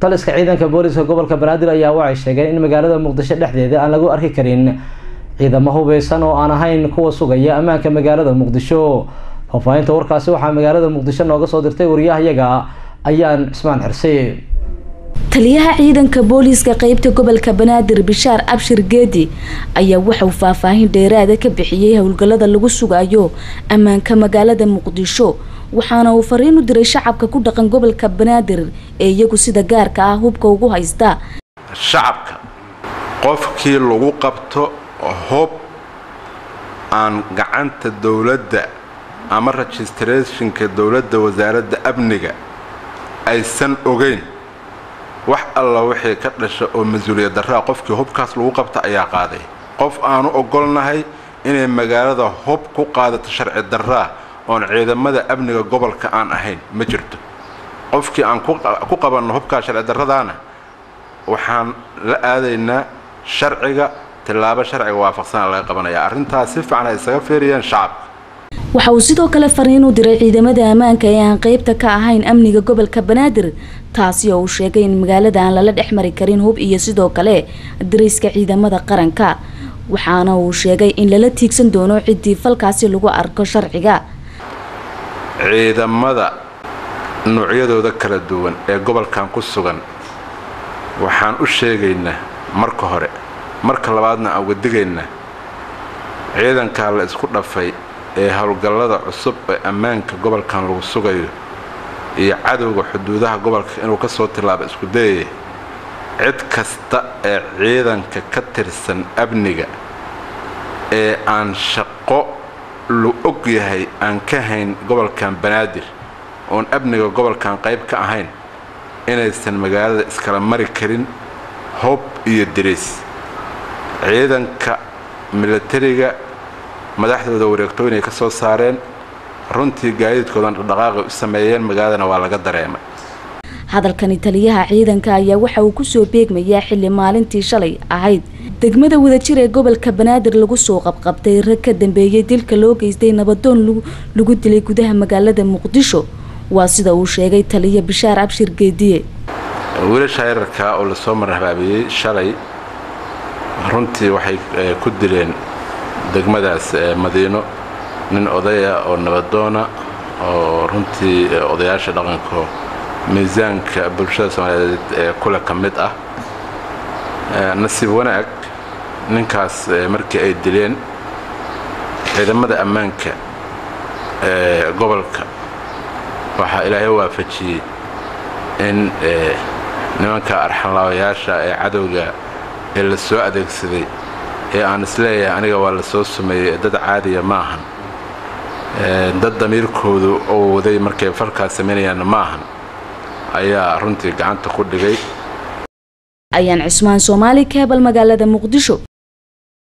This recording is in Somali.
taliska ciidanka booliska gobolka Banaadir ayaa waxay sheegeen in magaalada Muqdisho dhexdeeda aan lagu arki karin ciidamo hubeysan oo aan ahayn kuwa sugaya ammaanka magaalada Muqdisho. Faafahinta warkaasi waxaa magaalada Muqdisho nooga soo dirtay wariyahayaga ayaan Ismaan Xirsi. taliyaha ciidanka booliska qaybta gobolka Banaadir Bishaar Abshir Geedi ayaa waxa uu faahfaahin dheeraad ah ka bixiyay howlgallada lagu sugayo ammaanka magaalada Muqdisho, waxaana uu fariin u diray shacabka ku dhaqan gobolka Banaadir ee iyagu sida gaarka ah hubka ugu haysta. shacabka qofkii lagu qabto hub aan gacanta dawladda ama registrationka dawladda wasaaradda amniga aysan ogeyn wax alla wixii ka dhashay oo mas'uuliyad darro qofkii hubkaas lagu qabta ayaa qaaday. qof aanu ogolnahay inay magaalada hub ku qaadato sharci darro oo ciidamada amniga gobolka aan ahayn ma jirto. qofkii aan ku qabanno hubka sharci darradaana waxaan la aadaynaa sharciga tilaabo sharciga waafaqsan laga qabanaya. arrintaas si fiican ay isaga feeriyeen shacabka. waxa uu sidoo kale fariin u diray ciidamada ammaanka ee aan qaybta ka ahayn amniga gobolka Banaadir, taasi oo uu sheegay in magaalada aan la dhex mari karin hub iyo sidoo kale dariiska ciidamada qaranka, waxaana uu sheegay in lala tiigsan doono cidii falkaasi lagu arko sharciga. ciidamada noocyadooda kala duwan ee gobolkan ku sugan waxaan u sheegaynaa marka hore, marka labaadna aan wadigaynaa ciidanka la isku dhafay ee howlgallada cusub ee ammaanka gobolkan lagu sugayo iyo cadowga xuduudaha gobolka inuu ka soo tilaabo isku dayay cid kasta ee ciidanka ka tirsan amniga ee aan shaqo loo og yahay aan ka hayn gobolkan Banaadir oo amniga gobolkan qayb ka ahayn inaysan magaalada iskala mari karin hub iyo dariis. ciidanka militariga madaxdooda wareegtooyin ay ka soo saareen runtii gaadiidkoodan dhaqaaqay u sameeyeen magaalada waa laga dareemay. hadalkani taliyaha ciidanka ayaa waxa uu ku soo beegmayaa xilli maalintii shalay ahayd degmada wadajir ee gobolka Banaadir lagu soo qabqabtay rag ka dambeeyay dilka loo geystay nabadoon lagu dilay gudaha magaalada Muqdisho. waa sida uu sheegay taliya Bishaar Abshir Geedi. wiilasha yararka oo la soo marhabaabiyay shalay runtii waxay ku dileen degmadaas Madiino nin odaya oo nabadoona oo runtii odayaasha dhaqanka miisaanka bulshada Soomaaliyeed ee kula kamid ah. nasiib wanaag ninkaas markii ay dileen ciidamada ammaanka gobolka waxa Ilaahay waafajiyay in nimanka arxanlaawayaasha ee cadowga ee la soo adeegsaday ee aan isleeyahay aniga waa la soo sameeyay dad caadi ma ahan, dad damiirkoodu oo waday markay falkaas sameeyaan ma ahan ayaa runtii gacanta ku dhigay. ayaan Cismaan Soomaali Cable magaalada Muqdisho.